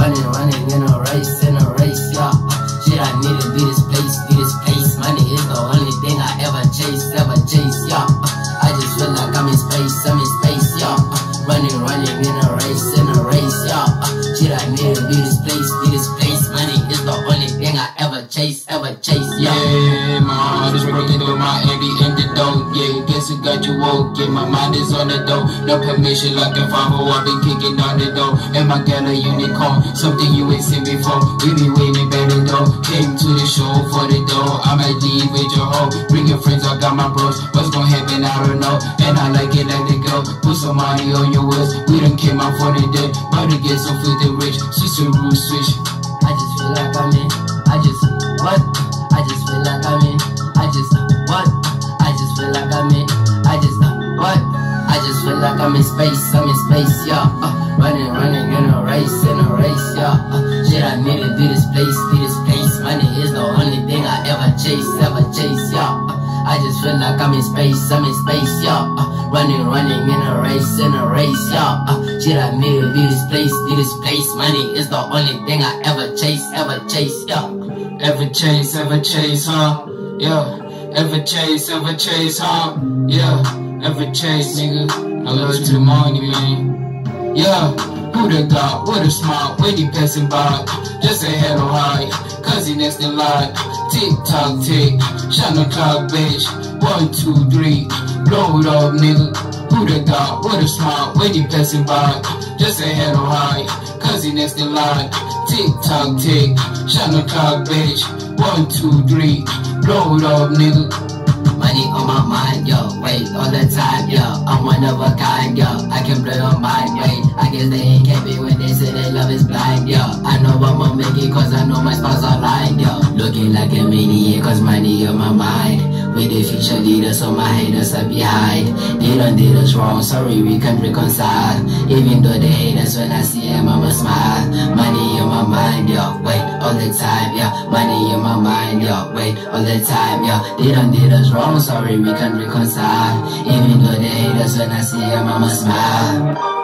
running in a race, yeah. Shit, I need to be this place. Money is the only thing I ever chase, yeah. I just feel like I'm in space, yeah. Running in a race, yeah. Shit, I need to be this place. Money is the only thing I ever chase, yeah. Yeah, my heart is breaking through my envy in the dough. Yeah, guess it got you woke. Yeah, my mind is on the dough. No permission like a 5 I've been kicking on the door. And my girl a unicorn, something you ain't seen before. We be waiting better though. Came to the show for the dough. I might leave with your hoe. Bring your friends, I got my bros. What's gonna happen, I don't know. And I like it like the girl. Put some money on your waist. We done came out for the day. About to get so filthy rich. Switch the rule switch. I just feel like I'm in. I just feel like I'm in. I just feel like I'm in. I just feel like I'm in space, yeah. Running in a race, yeah. Shit, I need to be this place. Money is the only thing I ever chase, yeah. I just feel like I'm in space, yeah. Running in a race, yeah. Shit, I need to be this place. Money is the only thing I ever chase, yeah. Ever chase, huh? Yeah. Ever chase, huh? Yeah. Ever chase, nigga. I love you to the money, man. Yeah. Who the dog? What a smile when he passing by. Just a head on high, cause he next in line. Tick tock tick, shine the clock, bitch. 1, 2, 3, blow it up, nigga. Who the dog? What a smile when he passing by. Just a head on high, cause he next in line. Tick tock tick, shine the clock, bitch. 1, 2, 3, blow it up, nigga. Money on my mind, yo, wait, all the time, yo. I'm one of a kind, yo. I can blow your mind, wait. I guess they ain't happy when they say their love is blind, yo. I know I'ma make it cause I know my stars are lying, yo. Looking like a maniac cause money on my mind. We the future leaders, so my haters are behind. They done did us wrong, sorry we can't reconcile. Even though they hate us, when I see them I'ma smile. Money on my mind, yo, wait, all the time, yo. Money on my mind, yo, wait, all the time, yo. They done did us wrong, sorry we can't reconcile. Even though they hate us, when I see them I'ma smile.